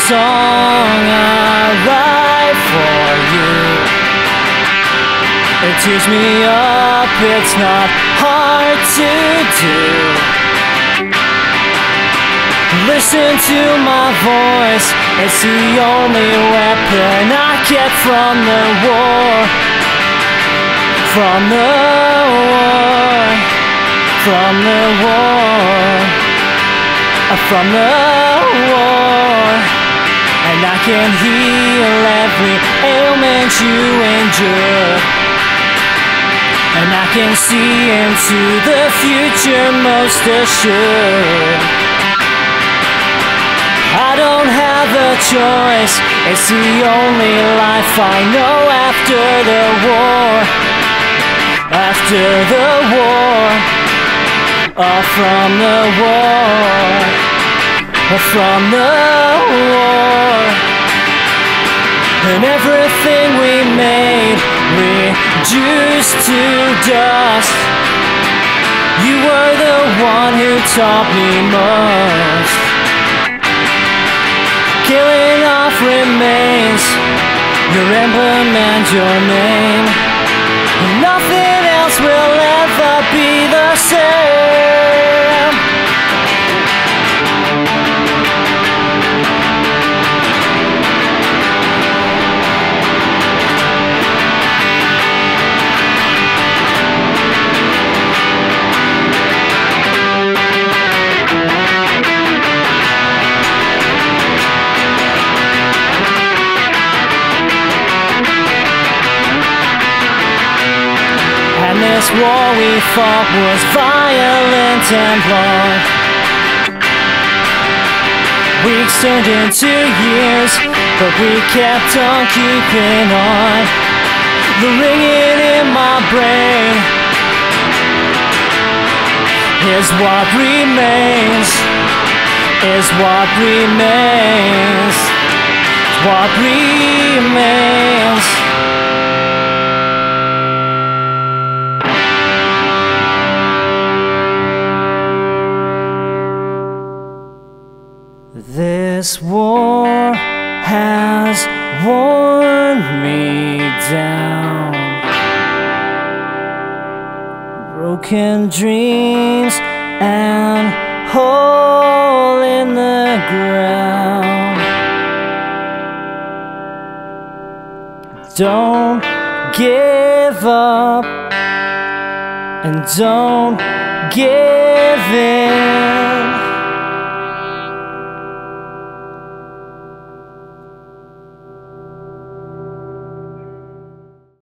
song I write for you. It tears me up, it's not hard to do. Listen to my voice, it's the only weapon I get from the war. From the war. From the war. From the war. And I can heal every ailment you endure. And I can see into the future most assured. I don't have a choice, it's the only life I know after the war. After the war. From the war. From the war. And everything we made reduced to dust. You were the one who taught me most. Killing off remains, your emblem and your name. And nothing else will ever be the same. And this war we fought was violent and long. Weeks turned into years, but we kept on keeping on. The ringing in my brain is what remains. Is what remains. Is what remains. This war has worn me down. Broken dreams and hole in the ground. Don't give up and don't give in.